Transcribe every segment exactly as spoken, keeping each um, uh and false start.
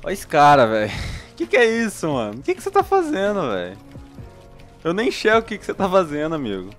Olha esse cara, velho. Que que é isso, mano? O que que você tá fazendo, velho? Eu nem enxergo o que que você tá fazendo, amigo.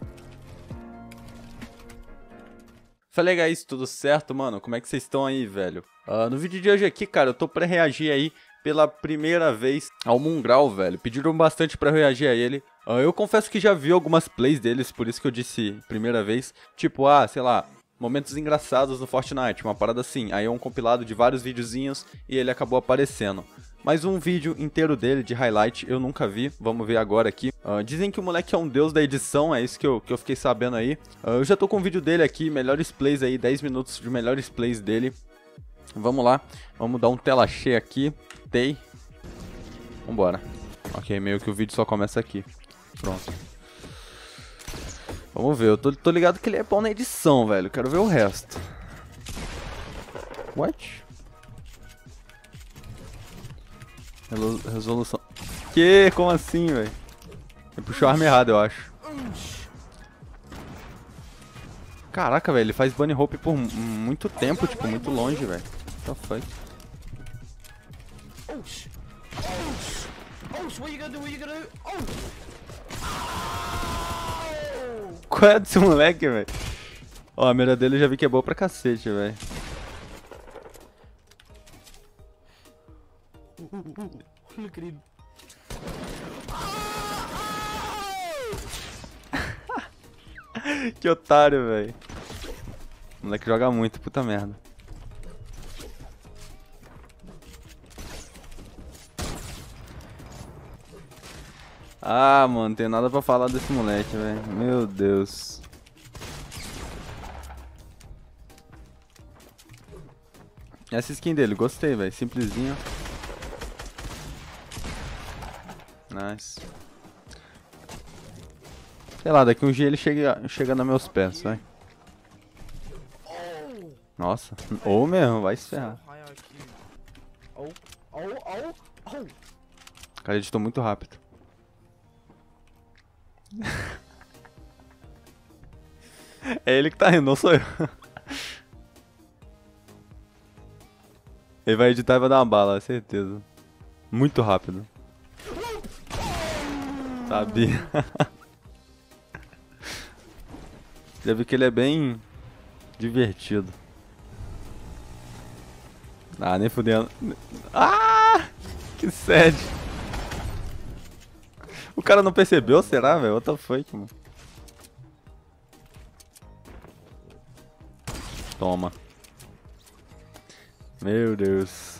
Falei, guys, tudo certo, mano? Como é que vocês estão aí, velho? Uh, no vídeo de hoje aqui, cara, eu tô pra reagir aí pela primeira vez ao Moongrau, velho. Pediram bastante pra eu reagir a ele. Uh, eu confesso que já vi algumas plays deles, por isso que eu disse primeira vez. Tipo, ah, sei lá, momentos engraçados no Fortnite, uma parada assim. Aí é um compilado de vários videozinhos e ele acabou aparecendo. Mas um vídeo inteiro dele, de highlight, eu nunca vi. Vamos ver agora aqui. Uh, dizem que o moleque é um deus da edição, é isso que eu, que eu fiquei sabendo aí. Uh, eu já tô com o vídeo dele aqui, melhores plays aí, dez minutos de melhores plays dele. Vamos lá, vamos dar um tela cheia aqui. Tei. Vambora. Ok, meio que o vídeo só começa aqui. Pronto. Vamos ver, eu tô, tô ligado que ele é bom na edição, velho. Quero ver o resto. What? Resolução. Que? Como assim, velho? Ele puxou a arma errada, eu acho. Caraca, velho, ele faz bunny hop por muito tempo, tipo, muito longe, velho. What the fuck? Qual é desse moleque, velho? Ó, a mira dele eu já vi que é boa pra cacete, velho. Olha, querido. Que otário, velho. O moleque joga muito, puta merda. Ah, mano, não tem nada pra falar desse moleque, velho. Meu Deus. Essa skin dele, gostei, velho. Simplesinho. Nice. Sei lá, daqui um dia ele chega, chega nos meus pés, vai. Nossa, ou mesmo, vai se ferrar. O cara editou muito rápido. É ele que tá rindo, não sou eu. Ele vai editar e vai dar uma bala, certeza. Muito rápido. Sabia. Já vi que ele é bem divertido. Ah, nem fudendo. Ah! Que sad. O cara não percebeu, será, velho? What the fuck, mano? Toma. Meu Deus.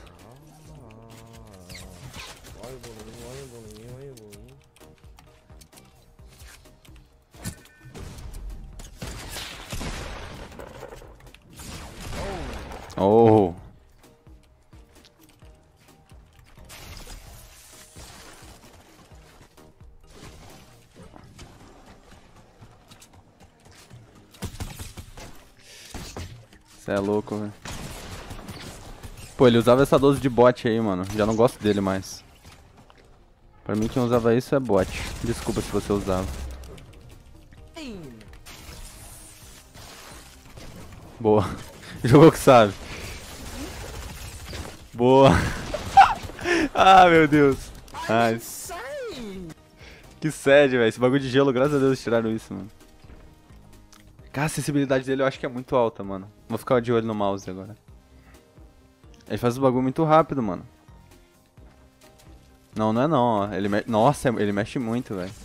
Oh. Cê é louco, velho. Pô, ele usava essa doze de bot aí, mano. Já não gosto dele mais. Pra mim, quem usava isso é bot. Desculpa se você usava. Boa. Jogou que sabe. Boa. Ah, meu Deus. Nice. Que sad, velho. Esse bagulho de gelo, graças a Deus, tiraram isso, mano. Cara, a sensibilidade dele eu acho que é muito alta, mano. Vou ficar de olho no mouse agora. Ele faz o bagulho muito rápido, mano. Não, não é não, ó. Ele me... Nossa, ele mexe muito, velho.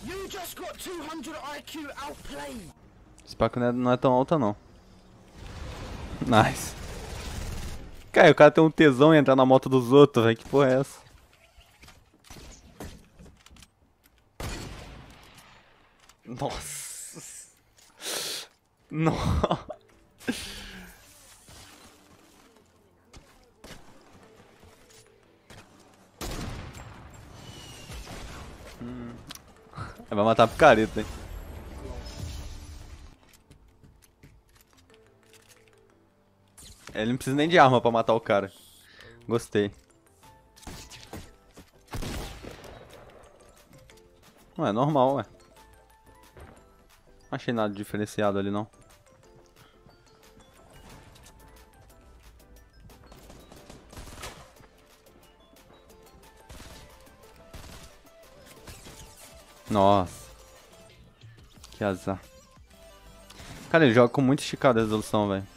Esse paco não é, não é tão alta, não. Nice. Cara, o cara tem um tesão em entrar na moto dos outros, velho. Que porra é essa? Nossa. Nossa. Hum. Vai matar a picareta, hein? Ele não precisa nem de arma pra matar o cara. Gostei. Não é normal, ué. Não achei nada diferenciado ali, não. Nossa. Que azar. Cara, ele joga com muito esticada a resolução, velho.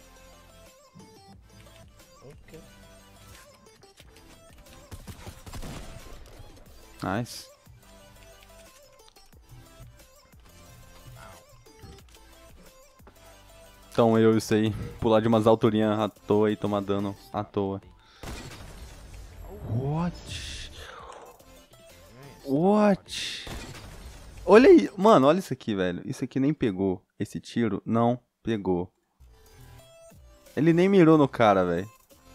Ok. Nice. Então eu isso aí, pular de umas alturinhas à toa e tomar dano à toa. What? What? Olha aí, mano, olha isso aqui, velho. Isso aqui nem pegou. Esse tiro não pegou. Ele nem mirou no cara, velho.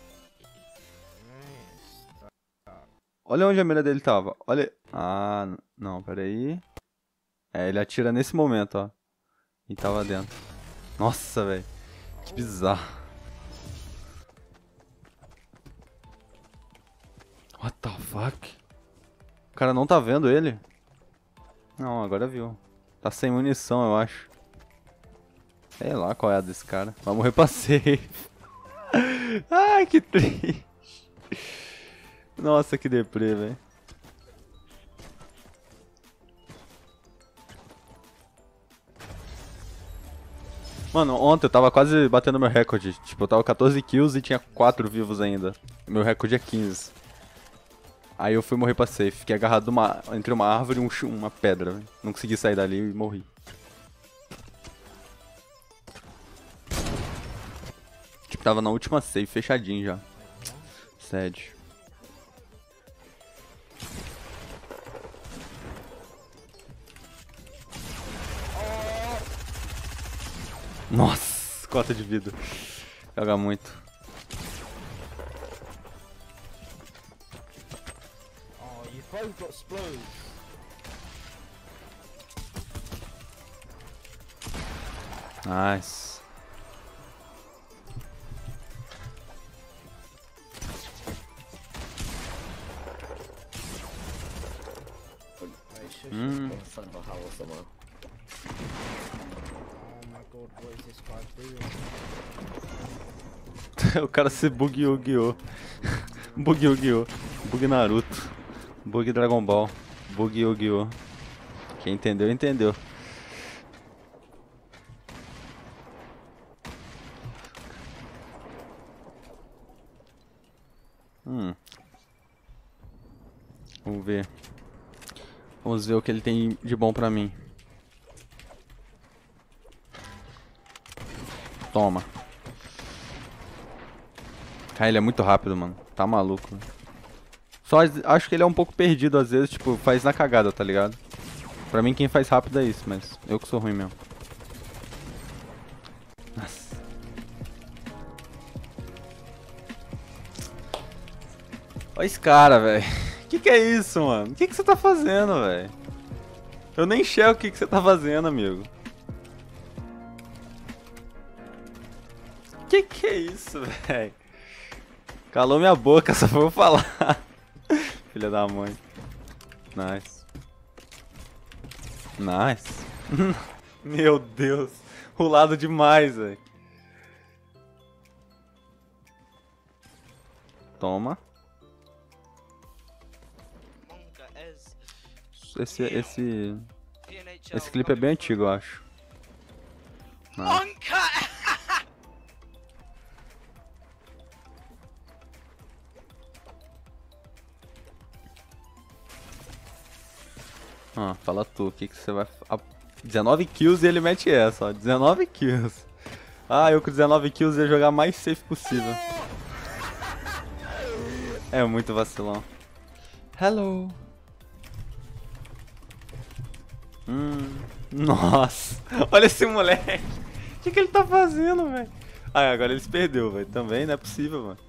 Olha onde a mira dele tava. Olha. Ah, não, pera aí. É, ele atira nesse momento, ó. E tava dentro. Nossa, velho. Que bizarro. What the fuck? O cara não tá vendo ele? Não, agora viu. Tá sem munição, eu acho. Sei lá qual é a desse cara. Vai morrer pra safe. Ai, que triste. Nossa, que deprê, velho. Mano, ontem eu tava quase batendo meu recorde. Tipo, eu tava com quatorze kills e tinha quatro vivos ainda. Meu recorde é quinze. Aí eu fui morrer pra safe. Fiquei agarrado numa, entre uma árvore e um, uma pedra, véio. Não consegui sair dali e morri. Tipo, tava na última safe, fechadinho já. Sad. Nossa, cota de vida. Joga muito. Oh, you both got explodes. Nice. Hum. What is this guy doing? O cara se bugueou, guiou. Bugueou, guiou. Bug Naruto. Bug Dragon Ball. Bugueou, guiou. Quem entendeu, entendeu. Hum. Vamos ver. Vamos ver o que ele tem de bom pra mim. Toma. Cara, ele é muito rápido, mano. Tá maluco. Só acho que ele é um pouco perdido às vezes, tipo, faz na cagada, tá ligado? Pra mim quem faz rápido é isso, mas eu que sou ruim mesmo. Nossa. Olha esse cara, velho. Que que é isso, mano? O que que você tá fazendo, velho? Eu nem enxergo o que que você tá fazendo, amigo. Que que é isso, velho? Calou minha boca, só vou falar. Filha da mãe. Nice. Nice. Meu Deus. Rolado demais, velho. Toma. Esse, esse, esse clipe é bem antigo, eu acho. Nice. Ah, fala tu, o que que você vai... dezenove kills e ele mete essa, ó, dezenove kills. Ah, eu com dezenove kills ia jogar mais safe possível. É muito vacilão. Hello. Hum, nossa, olha esse moleque. O que que ele tá fazendo, velho? Ah, agora ele se perdeu, velho, também, não é possível, mano.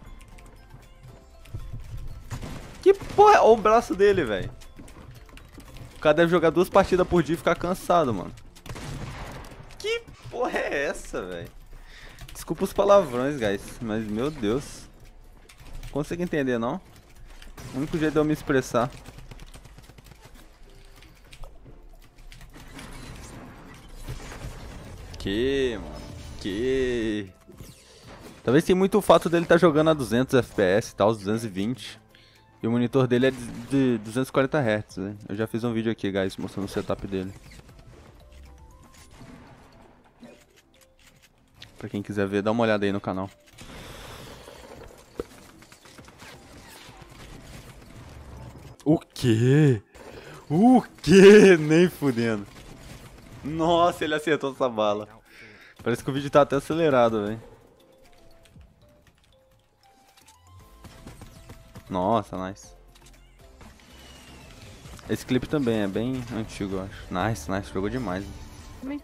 Que porra, olha o braço dele, velho. O cara deve jogar duas partidas por dia e ficar cansado, mano. Que porra é essa, velho? Desculpa os palavrões, guys, mas meu Deus. Não consigo entender, não. O único jeito de eu me expressar. Que, mano. Que... Talvez tenha muito o fato dele estar tá jogando a duzentos F P S e tal, duzentos e vinte. E o monitor dele é de, de duzentos e quarenta hertz, né? Eu já fiz um vídeo aqui, guys, mostrando o setup dele. Pra quem quiser ver, dá uma olhada aí no canal. O quê? O quê? Nem fudendo. Nossa, ele acertou essa bala. Parece que o vídeo tá até acelerado, velho. Nossa, nice. Esse clipe também é bem antigo, eu acho. Nice, nice, jogou demais. Me.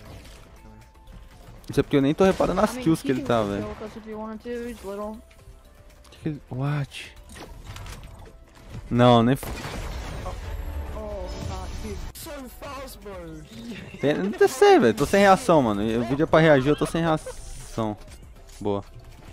Isso é porque eu nem tô reparando nas I mean, kills que he ele can tá, really velho. kill with us if you wanted to, he's little. Que que ele- What? Não, nem... f- Oh, not dude. So fast, bro. Tem- Não sei, velho. Tô sem reação, mano. O vídeo é pra reagir, eu tô sem reação. Boa.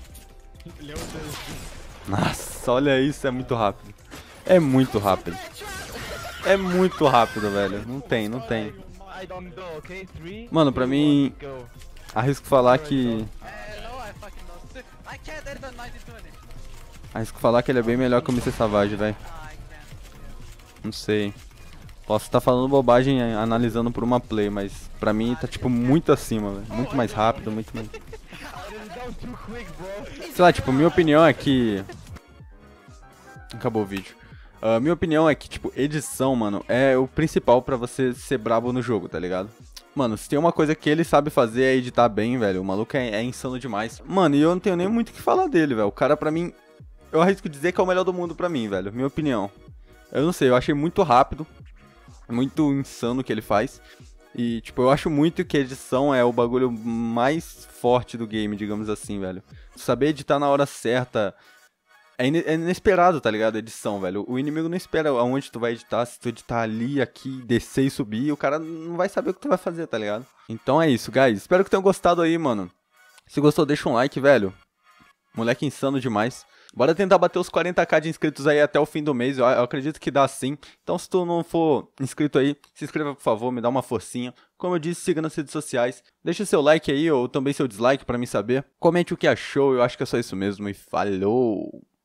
Nossa, olha isso, é muito rápido. É muito rápido. É muito rápido, velho. Não tem, não tem. I don't go, okay? Three, Mano, pra two, mim, one, go. arrisco falar que... Hello, I fucking know. I can't edit a ninety twenty. Arrisco falar que ele é bem melhor que o mister Savage, velho. Ah, I can't. Não sei. Posso estar falando bobagem eh, analisando por uma play, mas pra mim tá tipo muito acima, velho. Muito mais rápido, muito mais... That was too quick, bro. Sei lá, tipo, minha opinião é que... Acabou o vídeo. Ah, minha opinião é que, tipo, edição, mano, é o principal pra você ser brabo no jogo, tá ligado? Mano, se tem uma coisa que ele sabe fazer é editar bem, velho. O maluco é, é insano demais. Mano, e eu não tenho nem muito o que falar dele, velho. O cara, pra mim, eu arrisco dizer que é o melhor do mundo pra mim, velho. Minha opinião. Eu não sei, eu achei muito rápido. Muito insano o que ele faz. E, tipo, eu acho muito que a edição é o bagulho mais forte do game, digamos assim, velho. Saber editar na hora certa é, ine é inesperado, tá ligado? A edição, velho. O inimigo não espera aonde tu vai editar. Se tu editar ali, aqui, descer e subir, o cara não vai saber o que tu vai fazer, tá ligado? Então é isso, guys. Espero que tenham gostado aí, mano. Se gostou, deixa um like, velho. Moleque insano demais. Bora tentar bater os quarenta k de inscritos aí até o fim do mês, eu, eu acredito que dá sim. Então se tu não for inscrito aí, se inscreva por favor, me dá uma forcinha. Como eu disse, siga nas redes sociais. Deixa seu like aí ou também seu dislike pra mim saber. Comente o que achou, eu acho que é só isso mesmo e falou!